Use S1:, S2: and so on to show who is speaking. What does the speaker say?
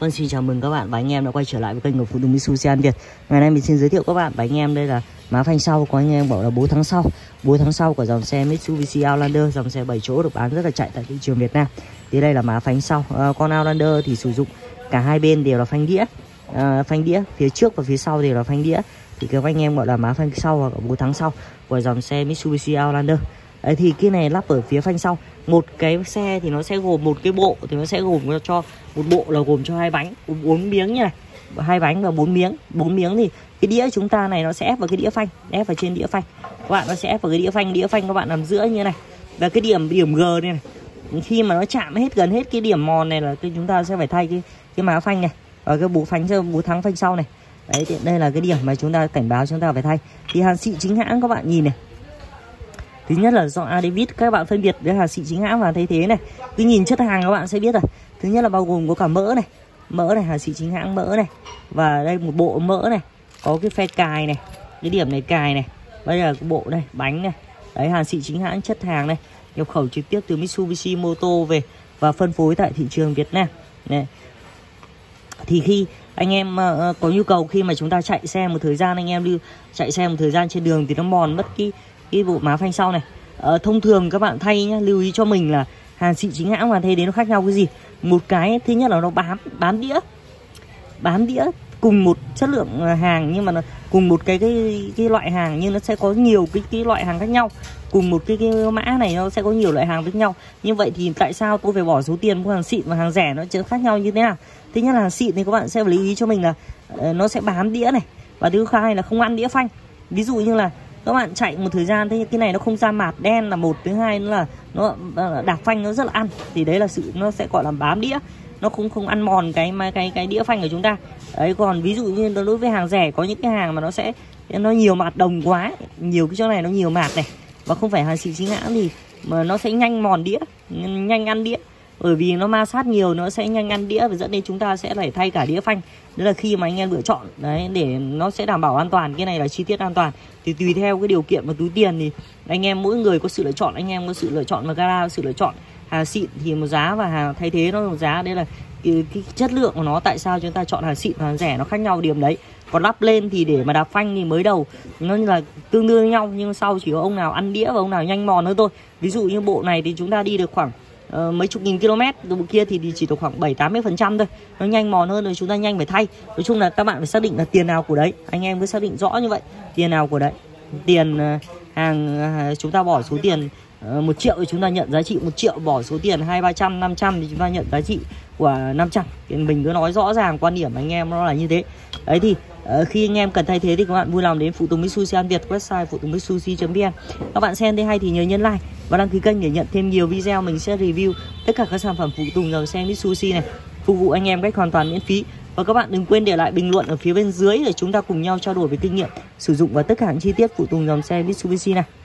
S1: Vâng, xin chào mừng các bạn và anh em đã quay trở lại với kênh của Phụ Tùng Mitsubishi An Việt. Ngày nay mình xin giới thiệu các bạn và anh em đây là má phanh sau có anh em bảo là 4 tháng sau. 4 tháng sau của dòng xe Mitsubishi Outlander, dòng xe 7 chỗ được bán rất là chạy tại thị trường Việt Nam. Thì đây là má phanh sau. Con Outlander thì sử dụng cả hai bên đều là phanh đĩa. Phanh đĩa phía trước và phía sau đều là phanh đĩa. Thì các anh em gọi là má phanh sau hoặc 4 tháng sau của dòng xe Mitsubishi Outlander. Đấy, thì cái này lắp ở phía phanh sau. Một cái xe thì nó sẽ gồm một cái bộ, thì nó sẽ gồm cho một bộ là gồm cho 2 bánh 4 miếng như này, 2 bánh và 4 miếng. 4 miếng thì cái đĩa chúng ta này nó sẽ ép vào cái đĩa phanh, ép vào trên đĩa phanh các bạn, nó sẽ ép vào cái đĩa phanh các bạn nằm giữa như này. Và cái điểm G này, khi mà nó chạm hết gần hết cái điểm mòn này là chúng ta sẽ phải thay cái má phanh này và cái bố thắng phanh sau này. Đấy, thì đây là cái điểm mà chúng ta cảnh báo chúng ta phải thay. Thì hàng xịn chính hãng các bạn nhìn này. Thứ nhất là do David, các bạn phân biệt với hàng xịn chính hãng và thay thế này. Cứ nhìn chất hàng các bạn sẽ biết rồi. Thứ nhất là bao gồm có cả mỡ này, hàng xịn chính hãng mỡ này. Và đây một bộ mỡ này, có cái phe cài này, cái điểm này cài này. Bây giờ cái bộ này, bánh này. Đấy, hàng xịn chính hãng chất hàng này, nhập khẩu trực tiếp từ Mitsubishi Moto về và phân phối tại thị trường Việt Nam. Này. Thì khi anh em có nhu cầu khi mà chúng ta chạy xe một thời gian, anh em chạy xe một thời gian trên đường thì nó mòn mất cái bộ má phanh sau này. Thông thường các bạn thay nhá, lưu ý cho mình là hàng xịn chính hãng và thay thế nó khác nhau cái gì. Một cái thứ nhất là nó bám đĩa cùng một chất lượng hàng, nhưng mà nó cùng một cái loại hàng nhưng nó sẽ có nhiều cái loại hàng khác nhau. Cùng một cái mã này nó sẽ có nhiều loại hàng với nhau. Như vậy thì tại sao tôi phải bỏ số tiền mua hàng xịn và hàng rẻ nó khác nhau như thế nào? Thứ nhất là hàng xịn thì các bạn sẽ lưu ý cho mình là nó sẽ bám đĩa này, và thứ hai là không ăn đĩa phanh. Ví dụ như là các bạn chạy một thời gian thế cái này nó không ra mạt đen là một, thứ hai nữa là nó đạp phanh nó rất là ăn, thì đấy là nó sẽ gọi là bám đĩa, nó không ăn mòn cái đĩa phanh của chúng ta. Đấy, còn ví dụ như đối với hàng rẻ có những cái hàng mà nó nhiều mạt đồng quá, nhiều cái chỗ này nó nhiều mạt này, và không phải hàng xịn chính hãng thì mà nó sẽ nhanh mòn đĩa, nhanh ăn đĩa, bởi vì nó ma sát nhiều nó sẽ nhanh ăn đĩa và dẫn đến chúng ta sẽ phải thay cả đĩa phanh. Đấy là khi mà anh em lựa chọn đấy, để nó sẽ đảm bảo an toàn. Cái này là chi tiết an toàn thì tùy theo cái điều kiện và túi tiền thì anh em mỗi người có sự lựa chọn. Anh em có sự lựa chọn và gara sự lựa chọn. Hàng xịn thì một giá và hàng thay thế nó một giá. Đây là cái chất lượng của nó, tại sao chúng ta chọn hàng xịn và hàng rẻ nó khác nhau điểm đấy. Còn lắp lên thì để mà đạp phanh thì mới đầu nó là tương đương với nhau, nhưng sau chỉ có ông nào ăn đĩa và ông nào nhanh mòn hơn thôi. Ví dụ như bộ này thì chúng ta đi được khoảng mấy chục nghìn km, bộ kia thì chỉ được khoảng 70-80% thôi, nó nhanh mòn hơn rồi chúng ta nhanh phải thay. Nói chung là các bạn phải xác định là tiền nào của đấy, anh em cứ xác định rõ như vậy, tiền nào của đấy. Tiền hàng chúng ta bỏ số tiền 1 triệu thì chúng ta nhận giá trị 1 triệu, bỏ số tiền 200-300-500 thì chúng ta nhận giá trị của 500. Thì mình cứ nói rõ ràng quan điểm anh em nó là như thế. Đấy thì khi anh em cần thay thế thì các bạn vui lòng đến Phụ Tùng Mitsubishi An Việt, website phụ tùng mitsubishi.vn. Các bạn xem thấy hay thì nhớ nhấn like và đăng ký kênh để nhận thêm nhiều video mình sẽ review tất cả các sản phẩm phụ tùng dòng xe Mitsubishi này, phục vụ anh em cách hoàn toàn miễn phí. Và các bạn đừng quên để lại bình luận ở phía bên dưới để chúng ta cùng nhau trao đổi về kinh nghiệm sử dụng và tất cả những chi tiết phụ tùng dòng xe Mitsubishi này.